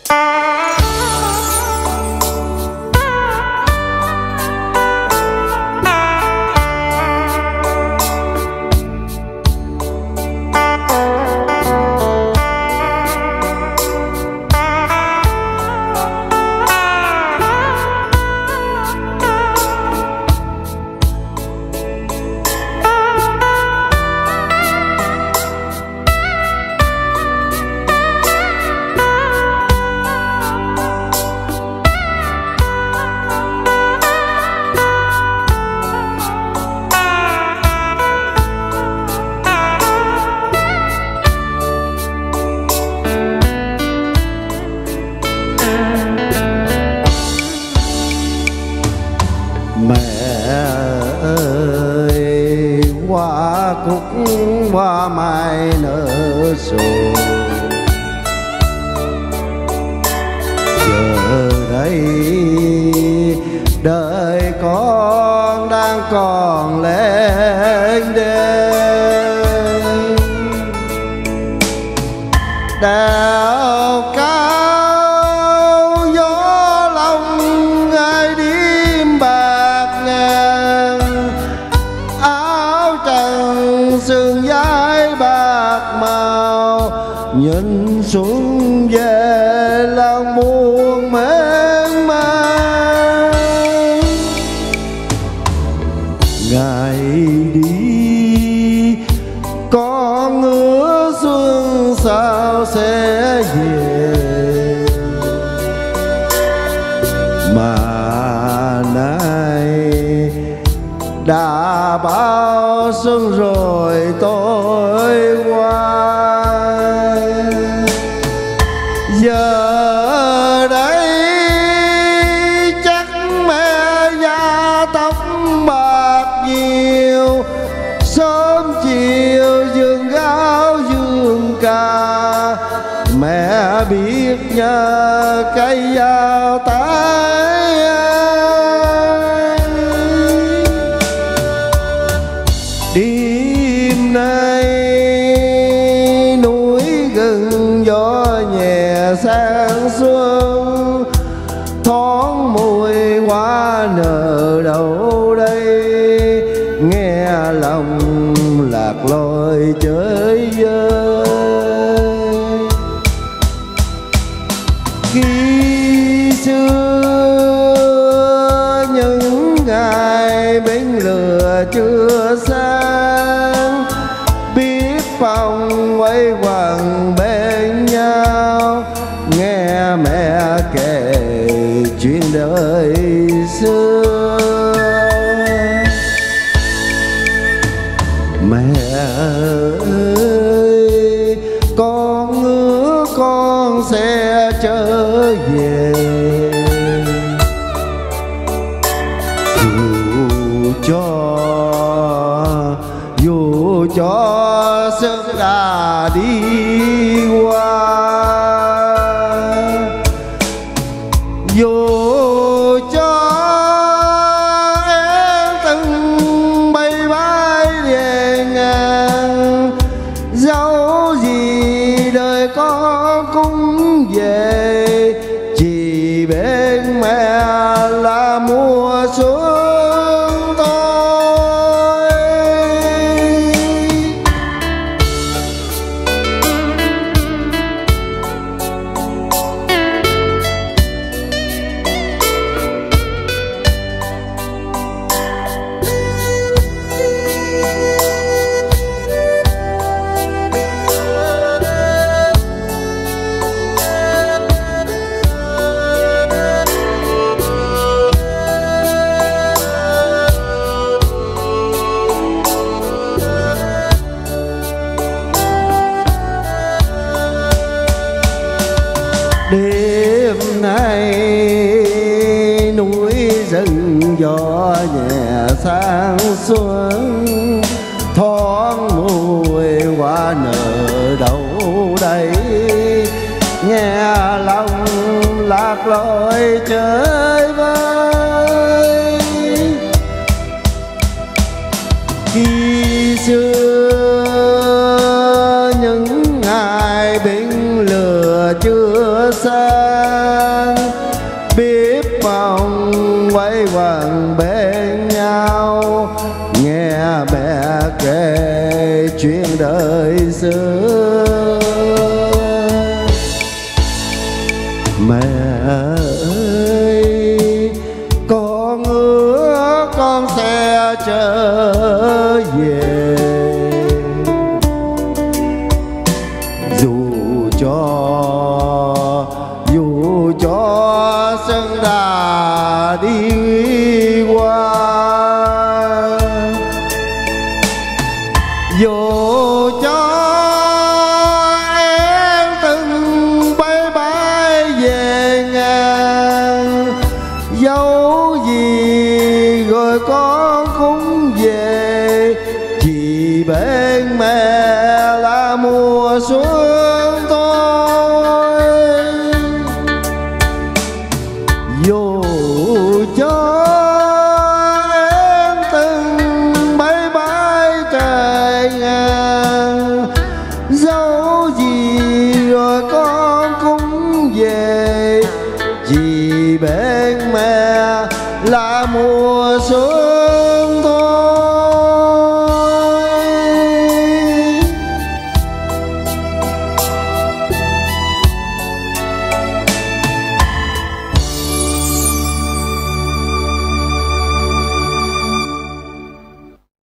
hoa cúc hoa mai nở rộ. Giờ đây đời con đang còn lên đên, đèo cao gió lòng ai đêm bạc ngàn, áo trần sườn vai bạc màu, nhìn xuống về lòng buồn mênh mang. Ngày đi con ngứa xuân sao sẽ về, mà nay đã bao xuân rồi tôi qua. Giờ đây chắc mẹ da tóc bạc nhiều, sớm chiều giường gáo giường ca, mẹ biết nhờ cây dao tái. Đêm nay núi gừng gió nhẹ sang xuân, thoáng mùi hoa nở đâu đây, nghe lòng lạc lối chơi vơi. Khi xưa những ngày bến lửa chưa sáng, biết phòng quay quần bên nhau, nghe mẹ kể chuyện đời xưa. Mẹ ơi con hứa con sẽ trở về, dù cho sức đã đi qua, dù cho em từng bay bay về ngàn, dẫu gì đời con cũng về, chỉ bên mẹ là mùa xuân. Đêm nay núi rừng gió nhẹ sang xuân, thoáng mùi hoa nở đâu đây, nghe lòng lạc lối chơi vơi. Khi xưa những ngày bình lửa lửa chưa sang, biết mong quay quần bên nhau, nghe mẹ kể chuyện đời xưa. Mẹ ơi, con ước con sẽ trở về, dù cho sân đà đi qua, dù cho em từng bay bay về ngàn, dẫu gì rồi con cũng về, chỉ bên mẹ là mùa xuân thôi. Dù cho em từng bay bay trời ngang, dẫu gì rồi con cũng về, chỉ bên mẹ là mùa xuân.